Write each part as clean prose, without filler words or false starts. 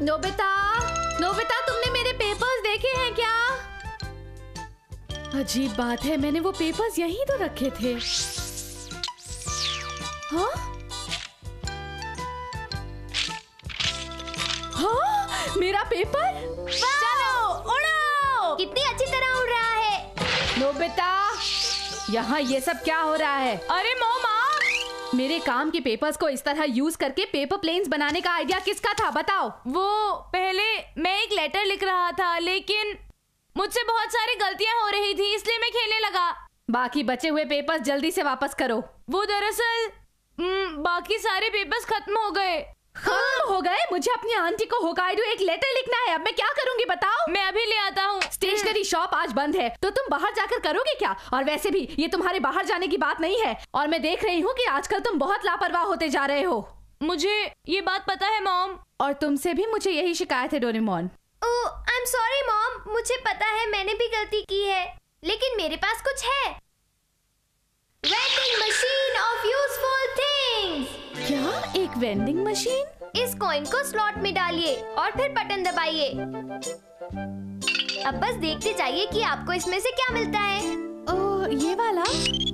Nobita, Nobita तुमने मेरे papers देखे हैं क्या? अजीब बात है, मैंने वो पेपर्स यहीं तो रखे थे। हाँ? हाँ? मेरा पेपर? चलो उड़ो! कितनी अच्छी तरह उड़ रहा है। नोबिता, यहाँ ये सब क्या हो रहा है? अरे मोमा, मेरे काम के पेपर्स को इस तरह यूज करके पेपर प्लेन्स बनाने का आइडिया किसका था, बताओ? वो पहले मैं एक लेटर लिख रहा था, लेकिन मुझसे बहुत सारी गलतियां हो रही थी, इसलिए मैं खेलने लगा। बाकी बचे हुए पेपर्स जल्दी से वापस करो। वो दरअसल बाकी सारे पेपर्स खत्म हो गए। खत्म हो गए? मुझे अपनी आंटी को होकाइडो एक लेटर लिखना है, अब मैं क्या करूंगी बताओ? मैं अभी ले आता हूँ। स्टेशनरी शॉप आज बंद है, तो तुम बाहर जाकर करोगे क्या? और वैसे भी ये तुम्हारे बाहर जाने की बात नहीं है, और मैं देख रही हूँ कि आजकल तुम बहुत लापरवाह होते जा रहे हो। मुझे ये बात पता है मॉम। और तुमसे भी मुझे यही शिकायत है Doraemon. Oh, I am sorry mom, मुझे पता है मैंने भी गलती की है, लेकिन मेरे पास कुछ है। Vending machine of useful things. क्या? एक वेंडिंग मशीन? इस कॉइन को स्लॉट में डालिए और फिर बटन दबाइए। अब बस देखते जाइए कि आपको इसमें से क्या मिलता है। ओह, ये वाला?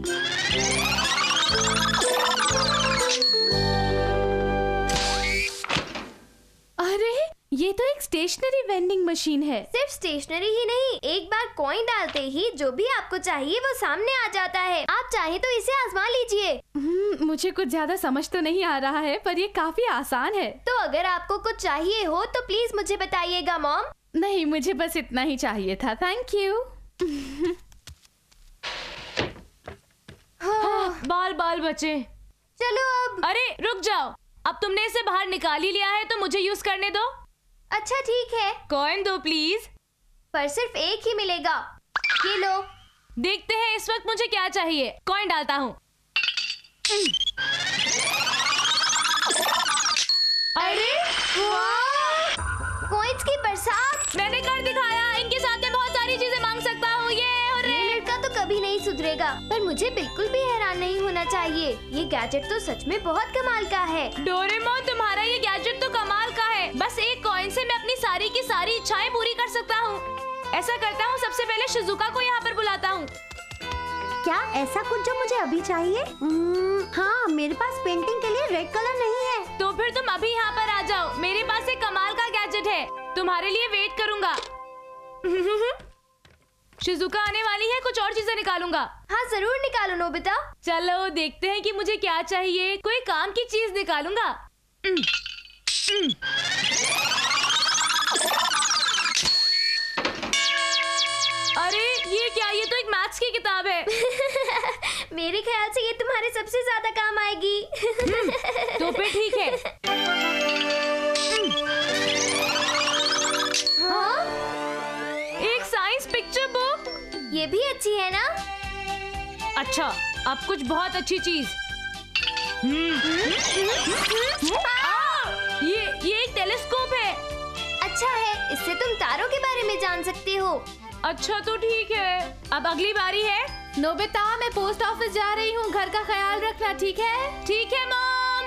अरे, ये तो एक स्टेशनरी वेंडिंग मशीन है। सिर्फ स्टेशनरी ही नहीं, एक बार कॉइन डालते ही जो भी आपको चाहिए वो सामने आ जाता है। आप चाहे तो इसे आजमा लीजिए। मुझे कुछ ज्यादा समझ तो नहीं आ रहा है, पर ये काफी आसान है। तो अगर आपको कुछ चाहिए हो तो प्लीज मुझे बताइएगा मॉम। नहीं, मुझे बस इतना ही चाहिए था, थैंक यू। बाल बाल बचे। चलो अब। अरे रुक जाओ, अब तुमने इसे बाहर निकाल ही लिया है तो मुझे यूज करने दो। अच्छा ठीक है, कॉइन दो प्लीज। पर सिर्फ एक ही मिलेगा। ये लो। देखते हैं इस वक्त मुझे क्या चाहिए। कॉइन डालता हूँ। अरे वाह, कॉइन्स की बरसात। मैंने कर दिखाया, इनके साथ मैं बहुत सारी चीजें मांग सकता हूँ। ये लड़का तो कभी नहीं सुधरेगा, पर मुझे बिल्कुल भी हैरान नहीं होना चाहिए। ये गैजेट तो सच में बहुत कमाल का है। डोरेमोन, तुम्हारा ये गैजेट तो कमाल का है। बस एक कॉइन से मैं अपनी सारी की सारी इच्छाएं पूरी कर सकता हूँ। ऐसा करता हूँ, सबसे पहले शिजुका को यहाँ पर बुलाता हूँ। क्या ऐसा कुछ जो मुझे अभी चाहिए? हाँ, मेरे पास पेंटिंग के लिए रेड कलर नहीं है। तो फिर तुम अभी यहाँ पर आ जाओ, मेरे पास एक कमाल का गैजेट है, तुम्हारे लिए वेट करूँगा। शिजुका आने वाली है, कुछ और चीजें निकालूंगा। हाँ जरूर निकालो नोबिता। चलो देखते हैं कि मुझे क्या चाहिए। कोई काम की चीज निकालूंगा। अरे ये क्या? ये तो एक मैथ्स की किताब है। मेरे ख्याल से ये तुम्हारे सबसे ज्यादा काम आएगी। तो फिर ठीक है। हाँ? एक साइंस पिक्चर बुक। ये भी अच्छी है ना? अच्छा, अब कुछ बहुत अच्छी चीज। ये एक टेलीस्कोप है। अच्छा है, इससे तुम तारों के बारे में जान सकते हो। अच्छा तो ठीक है, अब अगली बारी है। नोबिता, मैं पोस्ट ऑफिस जा रही हूँ, घर का ख्याल रखना, ठीक है? ठीक है मॉम।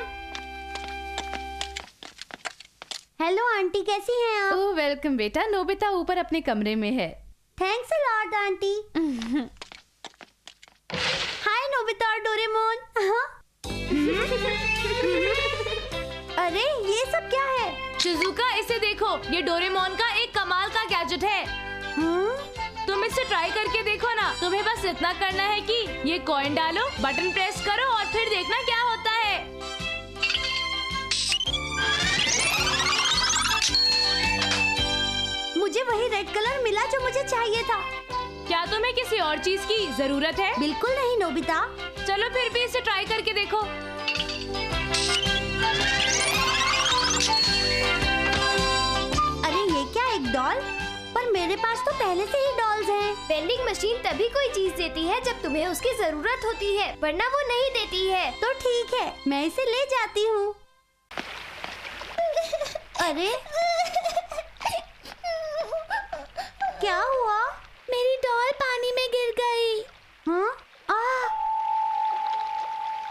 हेलो आंटी, कैसी हैं आप? ओह वेलकम बेटा। नोबिता ऊपर अपने कमरे में है। Thanks a lot aunty. Hi Nobita और डोरेमोन। अरे ये सब क्या है? शिजुका, इसे देखो, ये डोरेमोन का एक कमाल का गैजेट है। तुम इसे ट्राई करके देखो ना। तुम्हें बस इतना करना है कि ये कॉइन डालो, बटन प्रेस करो और फिर देखना क्या होता है। मुझे वही रेड कलर मिला जो मुझे चाहिए था। क्या तुम्हें किसी और चीज की जरूरत है? बिल्कुल नहीं नोबिता। चलो फिर भी इसे ट्राई करके देखो। अरे ये क्या, एक डॉल? पर मेरे पास तो पहले से ही डॉल्स हैं। वेंडिंग मशीन तभी कोई चीज देती है जब तुम्हें उसकी जरूरत होती है, वरना वो नहीं देती है। तो ठीक है, मैं इसे ले जाती हूँ। अरे क्या हुआ? मेरी डॉल पानी में गिर गई। हाँ?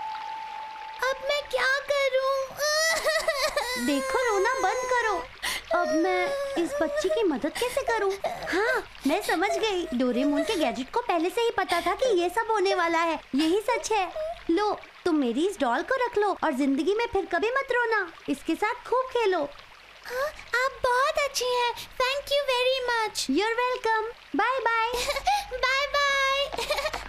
अब मैं क्या करूं? देखो, रोना बंद करो। अब मैं इस बच्ची की मदद कैसे करूं? हाँ, मैं समझ गई। डोरेमोन के गैजेट को पहले से ही पता था कि ये सब होने वाला है। यही सच है। लो, तुम मेरी इस डॉल को रख लो और जिंदगी में फिर कभी मत रोना। इसके साथ खूब खेलो। आप बहुत अच्छी हैं। Thank you very much. You're welcome. Bye bye. Bye bye.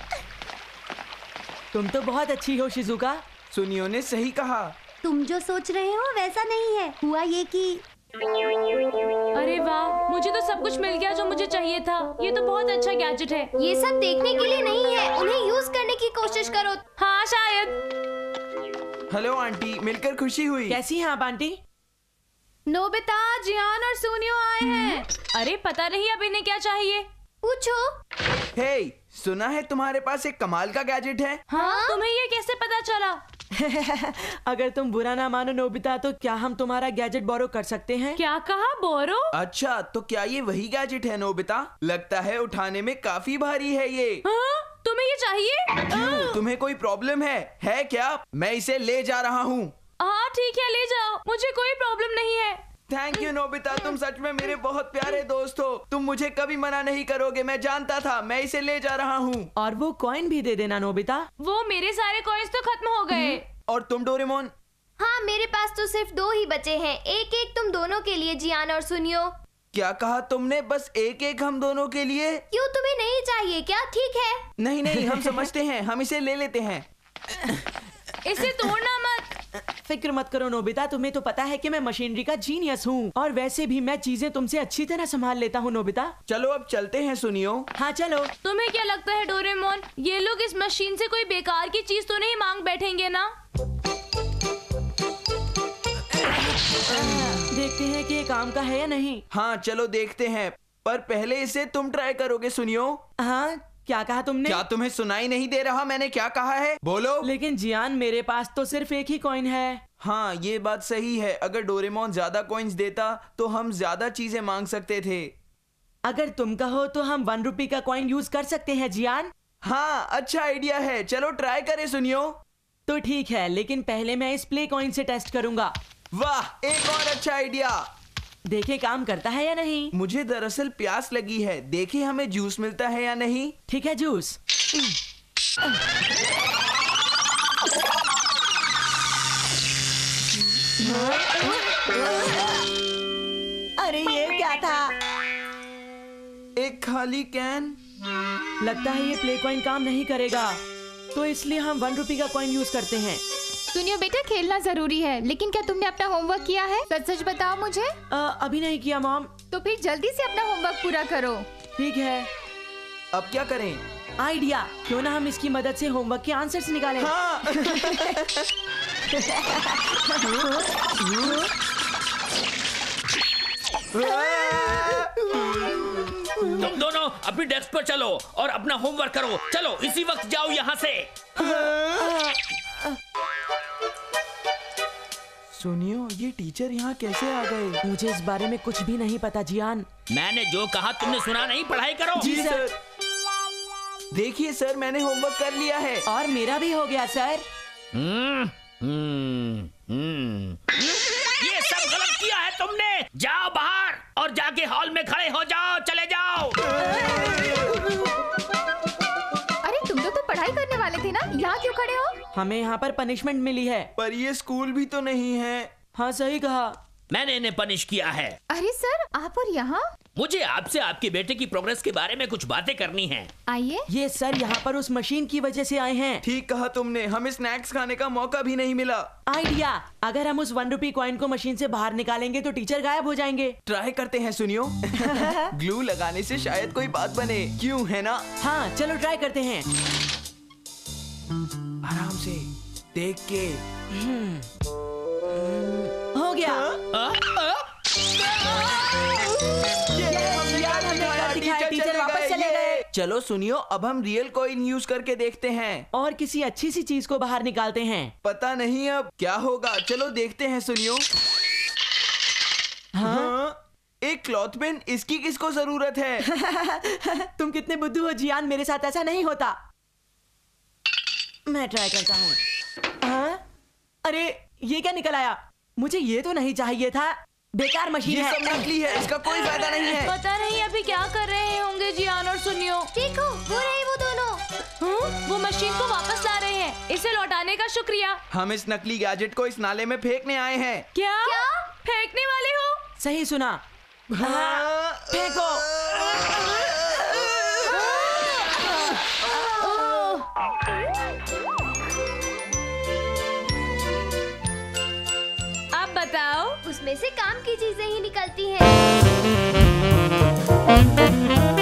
तुम तो बहुत अच्छी हो शिजुका। सुनियो ने सही कहा। तुम जो सोच रहे हो वैसा नहीं है। हुआ ये कि अरे वाह, मुझे तो सब कुछ मिल गया जो मुझे चाहिए था। ये तो बहुत अच्छा गैजेट है। ये सब देखने के लिए नहीं है, उन्हें यूज करने की कोशिश करो। हाँ शायद। हेलो आंटी, मिलकर खुशी हुई। कैसी हैं आप आंटी? नोबिता, जियान और सुनियो आए हैं। अरे पता नहीं अब इन्हें क्या चाहिए। पूछो। हे, सुना है तुम्हारे पास एक कमाल का गैजेट है? हाँ? तुम्हें ये कैसे पता चला? अगर तुम बुरा ना मानो नोबिता, तो क्या हम तुम्हारा गैजेट बोरो कर सकते हैं? क्या कहा, बोरो? अच्छा, तो क्या ये वही गैजेट है नोबिता? लगता है उठाने में काफी भारी है ये। हाँ? तुम्हें ये चाहिए? क्यों, तुम्हें कोई प्रॉब्लम है क्या? मैं इसे ले जा रहा हूँ। हाँ ठीक है, ले जाओ, मुझे कोई प्रॉब्लम नहीं है। थैंक यू नोबिता, तुम सच में मेरे बहुत प्यारे दोस्त हो। तुम मुझे कभी मना नहीं करोगे, मैं जानता था। मैं इसे ले जा रहा हूँ। और वो कॉइन भी दे देना नोबिता। वो मेरे सारे कॉइन्स तो खत्म हो गए। और तुम डोरेमोन? हाँ, मेरे पास तो सिर्फ 2 ही बचे हैं। एक एक तुम दोनों के लिए, जियान और सुनियो। क्या कहा तुमने? बस एक एक हम दोनों के लिए? क्यों, तुम्हें नहीं चाहिए क्या? ठीक है। नहीं नहीं, हम समझते हैं, हम इसे ले लेते हैं। इसे तोड़ना मत। फिक्र मत करो नोबिता, तुम्हें तो पता है कि मैं मशीनरी का जीनियस हूँ। और वैसे भी मैं चीजें तुमसे अच्छी तरह संभाल लेता हूँ नोबिता। चलो अब चलते हैं सुनियो। हाँ चलो। तुम्हें क्या लगता है डोरेमोन, ये लोग इस मशीन से कोई बेकार की चीज तो नहीं मांग बैठेंगे ना? देखते हैं कि ये काम का है या नहीं। हाँ चलो देखते हैं, पर पहले इसे तुम ट्राई करोगे सुनियो। हाँ, क्या कहा तुमने? क्या तुम्हें सुनाई नहीं दे रहा मैंने क्या कहा है? बोलो। लेकिन जियान, मेरे पास तो सिर्फ एक ही कॉइन है। हाँ ये बात सही है, अगर डोरेमोन ज्यादा कॉइन्स देता तो हम ज्यादा चीजें मांग सकते थे। अगर तुम कहो तो हम 1 रुपए का कॉइन यूज कर सकते हैं जियान। हाँ अच्छा आइडिया है, चलो ट्राई करें सुनियो। तो ठीक है, लेकिन पहले मैं इस प्ले कॉइन से टेस्ट करूंगा। वाह, एक और अच्छा आइडिया। देखे काम करता है या नहीं। मुझे दरअसल प्यास लगी है, देखे हमें जूस मिलता है या नहीं। ठीक है, जूस। अरे ये क्या था? एक खाली कैन। लगता है ये प्ले कॉइन काम नहीं करेगा, तो इसलिए हम 1 रुपए का कॉइन यूज करते हैं। सुनियो बेटा, खेलना जरूरी है, लेकिन क्या तुमने अपना होमवर्क किया है? सच सच बताओ मुझे। अभी नहीं किया मॉम। तो फिर जल्दी से अपना होमवर्क पूरा करो। ठीक है। अब क्या करें? आइडिया, क्यों ना हम इसकी मदद से होमवर्क के आंसर्स निकालें। हाँ। तुम दोनों अपनी डेस्क पर चलो और अपना होमवर्क करो। चलो इसी वक्त जाओ यहाँ से। सुनियो, ये टीचर यहाँ कैसे आ गए? मुझे इस बारे में कुछ भी नहीं पता जियान। मैंने जो कहा तुमने सुना नहीं? पढ़ाई करो। जी सर। देखिए सर, मैंने होमवर्क कर लिया है। और मेरा भी हो गया सर। ये सब गलत किया है तुमने। जाओ बाहर और जाके हॉल में खड़े हो जाओ। चले जाओ। अरे तुम तो पढ़ाई करने वाले थे ना, यहाँ क्यों खड़े हो? हमें यहाँ पर पनिशमेंट मिली है। पर ये स्कूल भी तो नहीं है। हाँ सही कहा। मैंने इन्हें पनिश किया है। अरे सर, आप और यहाँ? मुझे आपसे आपके बेटे की प्रोग्रेस के बारे में कुछ बातें करनी है। आइए। ये सर यहाँ पर उस मशीन की वजह से आए हैं। ठीक कहा तुमने, हमें स्नैक्स खाने का मौका भी नहीं मिला। आइडिया, अगर हम उस 1 रुपए कॉइन को मशीन से बाहर निकालेंगे तो टीचर गायब हो जाएंगे। ट्राई करते हैं सुनियो। ग्लू लगाने से शायद कोई बात बने, क्यों है ना? हाँ चलो ट्राई करते हैं। आराम से देख के। हो गया। टीचर वापस चले गए। चलो सुनियो, अब हम रियल कॉइन यूज करके देखते हैं और किसी अच्छी सी चीज को बाहर निकालते हैं। पता नहीं अब क्या होगा, चलो देखते हैं सुनियो। हाँ? एक क्लॉथ पेन, इसकी किसको जरूरत है? तुम कितने बुद्धू हो जियान, मेरे साथ ऐसा नहीं होता। मैं ट्राई करता हूँ। हाँ? अरे ये क्या निकल आया? मुझे ये तो नहीं चाहिए था। बेकार मशीन ये है। सब नकली है, इसका कोई फायदा नहीं है। पता नहीं अभी क्या कर रहे होंगे जियान और सुनियो। देखो वो रही वो दोनों। वो मशीन को वापस ला रहे हैं। इसे लौटाने का शुक्रिया। हम इस नकली गैजेट को इस नाले में फेंकने आए हैं। क्या फेंकने वाले हो? सही सुना। हाँ, फेंको। अब बताओ। उसमें से काम की चीजें ही निकलती हैं।